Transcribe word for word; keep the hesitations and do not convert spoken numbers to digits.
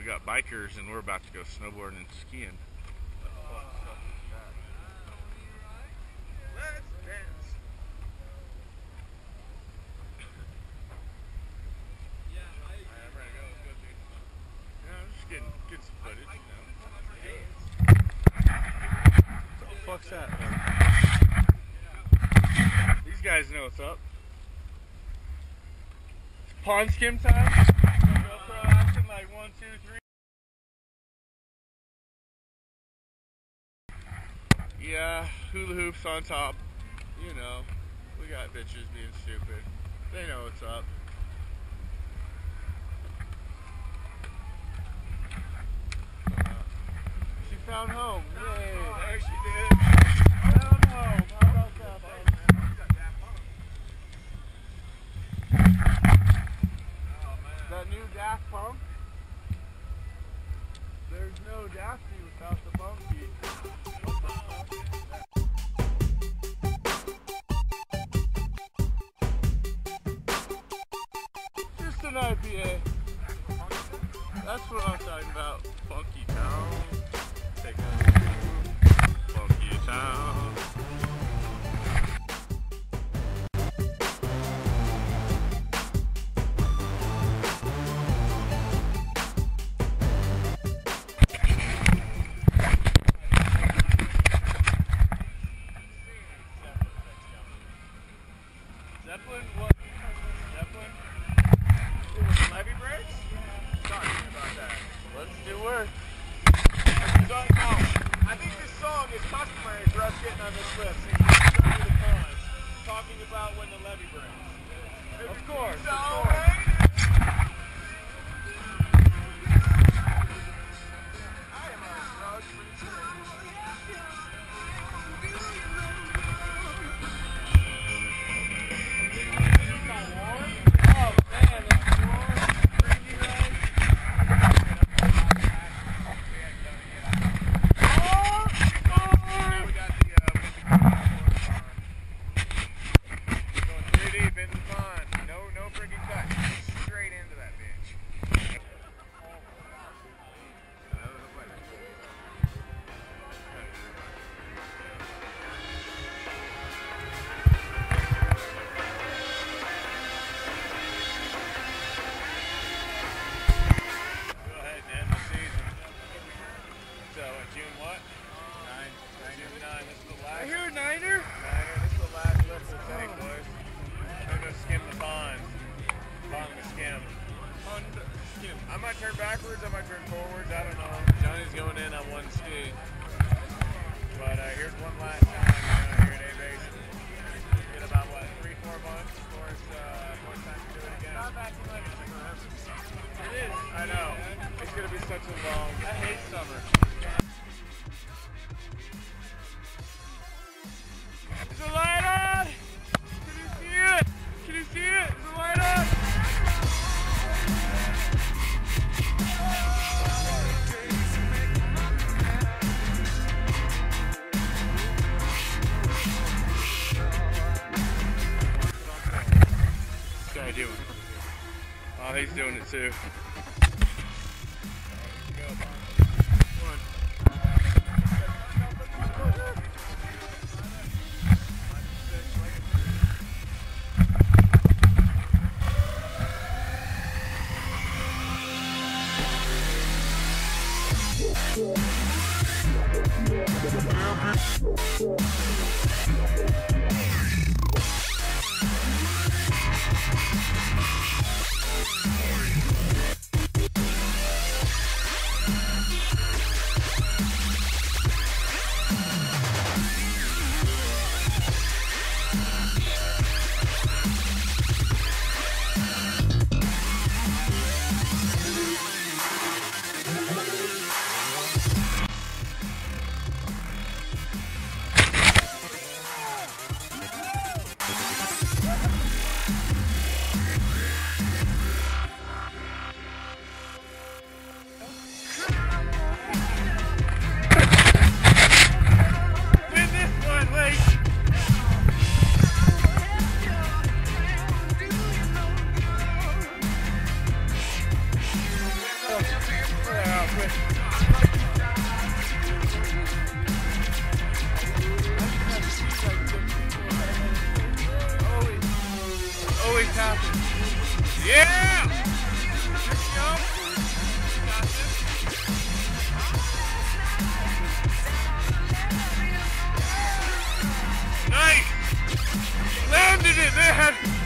got bikers and we're about to go snowboarding and skiing. Let's dance. Yeah, I'm ready to go. Let's go, dude. Yeah, I'm just getting, getting some footage, you know. What the fuck's that? These guys know what's up. It's pond skim time. GoPro action like one, two, three. Yeah, hula hoops on top. You know, we got bitches being stupid. They know what's up. Uh, she found home. Yay. There she did. Found home. How about that, baby? That new Daft Punk? There's no Dafty without the Bunky. Just an I P A. That's what I'm talking about. Funky town. Take a funky town. Zeppelin? What? Zeppelin? It was levee brakes? Talk to me about that. Let's do work. No, I think this song is customary for us getting on this list. Since we started the con, talking about when the levee breaks. Of course, of course. I am on drug-free today. I might turn backwards, I might turn forwards, I don't know. Johnny's going in on one ski. But uh, here's one last time uh, here at A-Basin. In about, what, three, four months before it's, uh, before it's time to do it again. It is. I know. It's going to be such a long... I hate summer. Is the light on? Can you see it? Can you see it? Is the light on? Doing. Oh, he's doing it too. happen. Yeah! There you go. Got this. Nice! Landed it, man!